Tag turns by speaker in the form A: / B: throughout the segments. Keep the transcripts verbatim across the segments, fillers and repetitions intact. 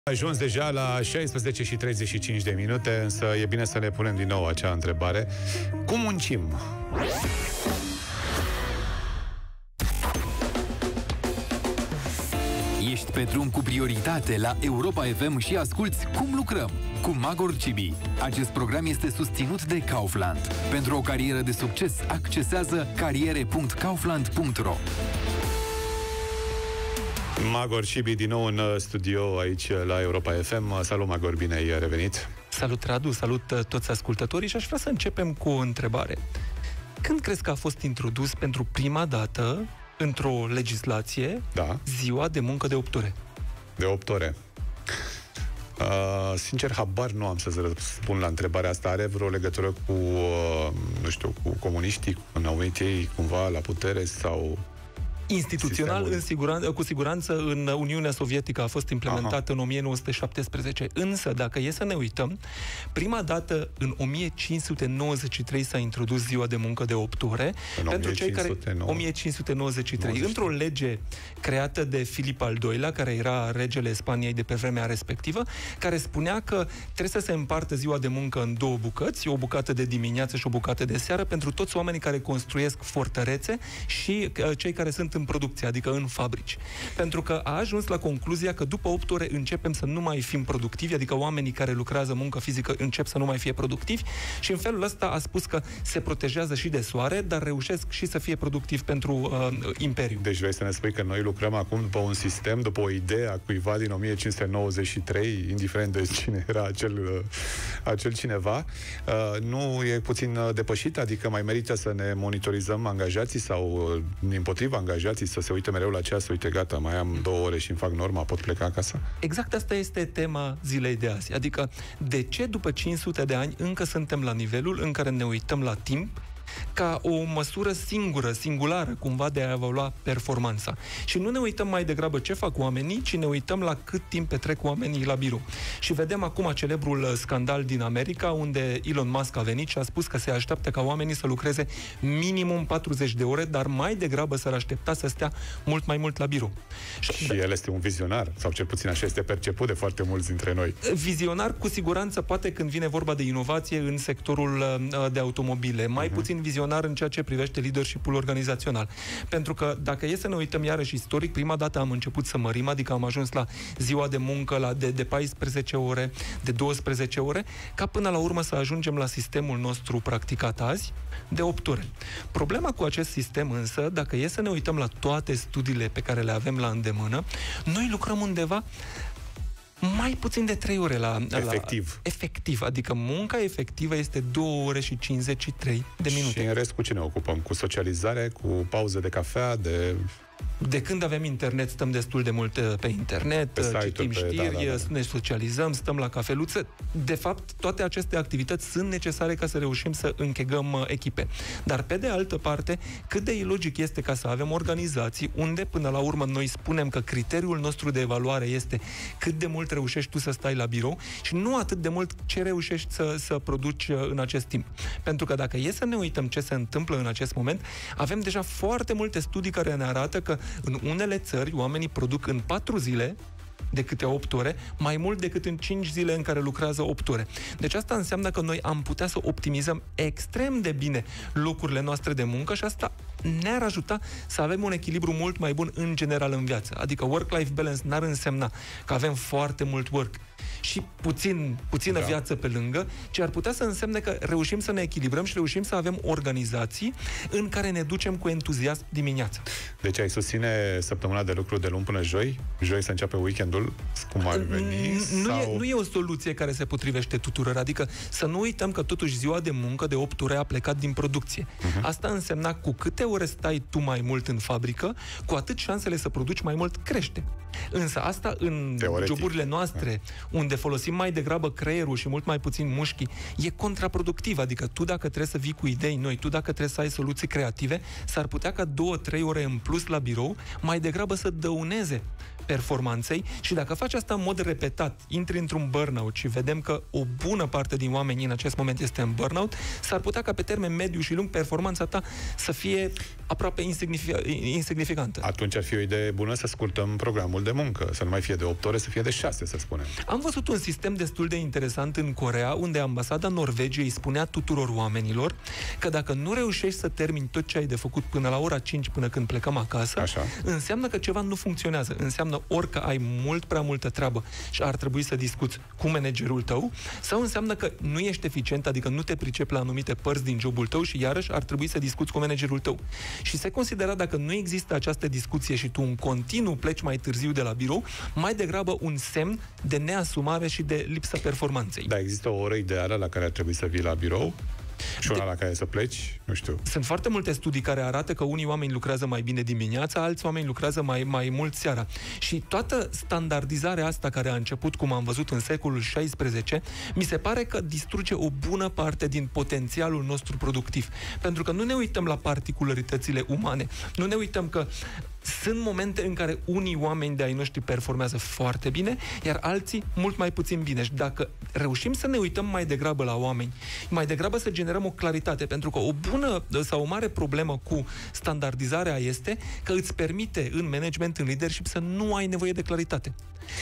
A: Ajuns deja la șaisprezece și treizeci și cinci de minute, însă e bine să ne punem din nou acea întrebare. Cum muncim?
B: Ești pe drum cu prioritate la Europa F M și asculți Cum lucrăm cu Magor Cibi. Acest program este susținut de Kaufland. Pentru o carieră de succes, accesează cariere punct kaufland punct ro.
A: Magor Cibi din nou în studio aici la Europa F M. Salut, Magor, bine ai revenit.
C: Salut, Radu, salut toți ascultătorii și aș vrea să începem cu o întrebare. Când crezi că a fost introdus pentru prima dată într-o legislație
A: da.
C: ziua de muncă de opt ore?
A: De opt ore. Uh, sincer, habar nu am să-ți răspund la întrebarea asta. Are vreo legătură cu, uh, nu știu, cu comuniștii, când au venit ei cumva la putere sau...
C: Instituțional, în siguran, cu siguranță, în Uniunea Sovietică a fost implementată Aha. în o mie nouă sute șaptesprezece. Însă, dacă e să ne uităm, prima dată, în o mie cinci sute nouăzeci și trei, s-a introdus ziua de muncă de opt ore.
A: În
C: pentru cei care o mie cinci sute nouăzeci și trei, într-o lege creată de Filip al doilea, care era regele Spaniei de pe vremea respectivă, care spunea că trebuie să se împartă ziua de muncă în două bucăți, o bucată de dimineață și o bucată de seară, pentru toți oamenii care construiesc fortărețe și uh, cei care sunt în producție, adică în fabrici. Pentru că a ajuns la concluzia că după opt ore începem să nu mai fim productivi, adică oamenii care lucrează muncă fizică încep să nu mai fie productivi și în felul ăsta a spus că se protejează și de soare, dar reușesc și să fie productivi pentru uh, imperiu.
A: Deci vrei să ne spui că noi lucrăm acum după un sistem, după o idee a cuiva din o mie cinci sute nouăzeci și trei, indiferent de cine era acel, uh, acel cineva, uh, nu e puțin uh, depășit? Adică mai merită să ne monitorizăm angajații sau uh, împotriva angajații să se uite mereu la ceas, uite, gata, mai am două ore și îmi fac norma, pot pleca acasă?
C: Exact asta este tema zilei de azi. Adică, de ce după cinci sute de ani încă suntem la nivelul în care ne uităm la timp ca o măsură singură, singulară, cumva, de a evalua performanța. Și nu ne uităm mai degrabă ce fac oamenii, ci ne uităm la cât timp petrec oamenii la birou. Și vedem acum celebrul scandal din America, unde Elon Musk a venit și a spus că se așteaptă ca oamenii să lucreze minimum patruzeci de ore, dar mai degrabă s-ar aștepta să stea mult mai mult la birou.
A: Și, și el este un vizionar, sau cel puțin așa este perceput de foarte mulți dintre noi.
C: Vizionar, cu siguranță, poate când vine vorba de inovație în sectorul de automobile. Mai uh-huh. puțin vizionar în ceea ce privește leadership-ul organizațional. Pentru că, dacă e să ne uităm iarăși istoric, prima dată am început să mărim, adică am ajuns la ziua de muncă la de, de paisprezece ore, de douăsprezece ore, ca până la urmă să ajungem la sistemul nostru practicat azi, de opt ore. Problema cu acest sistem însă, dacă e să ne uităm la toate studiile pe care le avem la îndemână, noi lucrăm undeva mai puțin de trei ore la...
A: Efectiv.
C: La, efectiv. Adică munca efectivă este două ore și cincizeci și trei de minute.
A: Și în rest cu ce ne ocupăm? Cu socializare, cu pauze de cafea, de...
C: De când avem internet, stăm destul de mult pe internet,
A: pe
C: citim
A: pe,
C: știri,
A: da, da, da.
C: ne socializăm, stăm la cafeluță. De fapt, toate aceste activități sunt necesare ca să reușim să închegăm echipe. Dar, pe de altă parte, cât de ilogic este ca să avem organizații unde, până la urmă, noi spunem că criteriul nostru de evaluare este cât de mult reușești tu să stai la birou și nu atât de mult ce reușești să, să produci în acest timp. Pentru că dacă e să ne uităm ce se întâmplă în acest moment, avem deja foarte multe studii care ne arată că în unele țări oamenii produc în patru zile de câte opt ore, mai mult decât în cinci zile în care lucrează opt ore. Deci asta înseamnă că noi am putea să optimizăm extrem de bine locurile noastre de muncă și asta ne-ar ajuta să avem un echilibru mult mai bun în general în viață. Adică work-life balance n-ar însemna că avem foarte mult work și puțin, puțină da. viață pe lângă, ci ar putea să însemne că reușim să ne echilibrăm și reușim să avem organizații în care ne ducem cu entuziasm dimineața.
A: Deci ai susține săptămâna de lucru de luni până joi? Joi să începe weekendul? Cum ar veni?
C: Nu,
A: sau...
C: e, nu e o soluție care se potrivește tuturor. Adică să nu uităm că totuși ziua de muncă de opt ore a plecat din producție. Uh-huh. Asta însemna cu câte ore stai tu mai mult în fabrică, cu atât șansele să produci mai mult crește. Însă asta în
A: Teoretic.
C: joburile noastre, unde folosim mai degrabă creierul și mult mai puțin mușchii, e contraproductiv. Adică tu dacă trebuie să vii cu idei noi, tu dacă trebuie să ai soluții creative, s-ar putea ca două, trei ore în plus la birou mai degrabă să dăuneze performanței și dacă faci asta în mod repetat, intri într-un burnout și vedem că o bună parte din oameni în acest moment este în burnout, s-ar putea ca pe termen mediu și lung performanța ta să fie aproape insignific- insignificantă.
A: Atunci ar fi o idee bună să scurtăm programul de muncă, să nu mai fie de opt ore, să fie de șase, să spunem.
C: Am văzut un sistem destul de interesant în Coreea, unde ambasada Norvegiei spunea tuturor oamenilor că dacă nu reușești să termini tot ce ai de făcut până la ora cinci, până când plecăm acasă,
A: Așa.
C: înseamnă că ceva nu funcționează. Înseamnă ori că ai mult prea multă treabă și ar trebui să discuți cu managerul tău, sau înseamnă că nu ești eficient, adică nu te pricepi la anumite părți din jobul tău și iarăși ar trebui să discuți cu managerul tău. Și se considera, dacă nu există această discuție și tu în continuu pleci mai târziu de la birou, mai degrabă un semn de neasumare și de lipsa performanței.
A: Da, există o oră ideală la care ar trebui să vii la birou și una de... la care să pleci, nu știu.
C: Sunt foarte multe studii care arată că unii oameni lucrează mai bine dimineața, alți oameni lucrează mai, mai mult seara. Și toată standardizarea asta care a început, cum am văzut în secolul șaisprezece, mi se pare că distruge o bună parte din potențialul nostru productiv. Pentru că nu ne uităm la particularitățile umane. Nu ne uităm că sunt momente în care unii oameni de ai noștri performează foarte bine, iar alții mult mai puțin bine. Și dacă reușim să ne uităm mai degrabă la oameni, mai degrabă să generăm o claritate, pentru că o bună sau o mare problemă cu standardizarea este că îți permite în management, în leadership, să nu ai nevoie de claritate.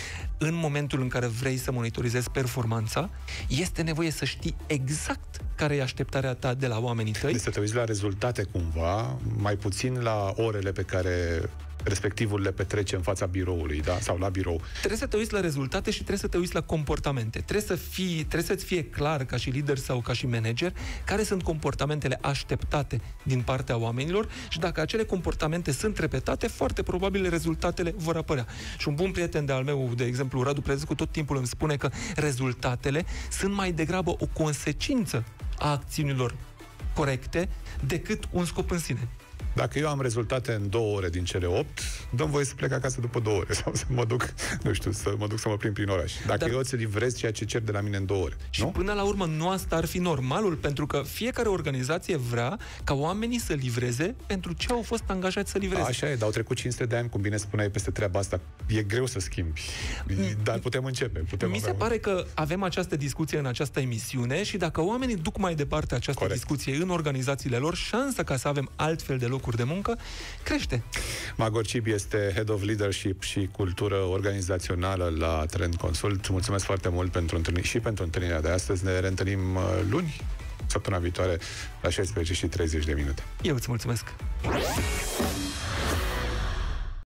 C: În momentul în care vrei să monitorizezi performanța, este nevoie să știi exact care e așteptarea ta de la oamenii tăi.
A: Deci să te uiți la rezultate cumva, mai puțin la orele pe care respectivul le petrece în fața biroului, da? Sau la birou.
C: Trebuie să te uiți la rezultate și trebuie să te uiți la comportamente. Trebuie să fii, trebuie să-ți fie clar ca și lider sau ca și manager care sunt comportamentele așteptate din partea oamenilor și dacă acele comportamente sunt repetate, foarte probabil rezultatele vor apărea. Și un bun prieten de al meu, de exemplu, Radu Prezescu, tot timpul îmi spune că rezultatele sunt mai degrabă o consecință a acțiunilor corecte decât un scop în sine.
A: Dacă eu am rezultate în două ore din cele opt, dăm voie să plec acasă după două ore sau să mă duc, nu știu, să mă duc să mă plimb prin oraș. Dacă Dar... eu îți livrez ceea ce cer de la mine în două ore.
C: Și
A: nu?
C: Până la urmă nu asta ar fi normalul, pentru că fiecare organizație vrea ca oamenii să livreze pentru ce au fost angajați să livreze.
A: Așa e, dar au trecut cinci sute de ani, cum bine spuneai, peste treaba asta. E greu să schimbi. Dar putem începe. Putem
C: Mi se pare că avem această discuție în această emisiune și dacă oamenii duc mai departe această
A: Corect.
C: discuție în organizațiile lor, șansa ca să avem altfel de locuri de muncă crește.
A: Magor Cibi este Head of Leadership și Cultură Organizațională la Trend Consult. Mulțumesc foarte mult pentru întâlnire și pentru întâlnirea de astăzi. Ne reîntâlnim luni, săptămâna viitoare, la șaisprezece și treizeci de minute.
C: Eu îți mulțumesc!